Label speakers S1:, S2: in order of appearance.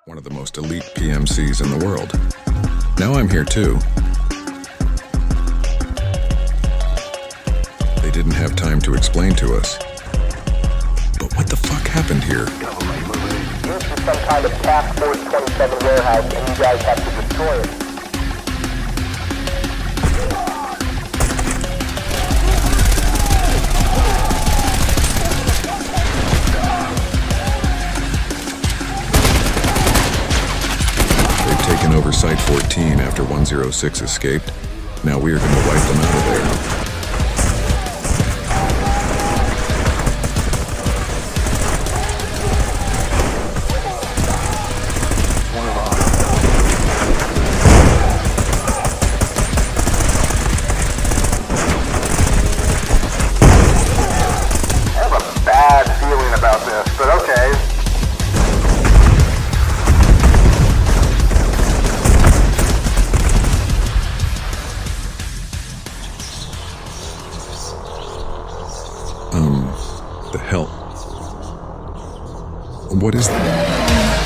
S1: one of the most elite PMCs in the world. Now I'm here too. They didn't have time to explain to us. But what the fuck happened here?
S2: This is some kind of Task Force 27 warehouse, and you guys have to destroy it.
S1: Taken over Site 14 after 106 escaped. Now we are going to wipe them out of there.
S2: I have a bad feeling about this, but okay.
S1: The hell? What is that?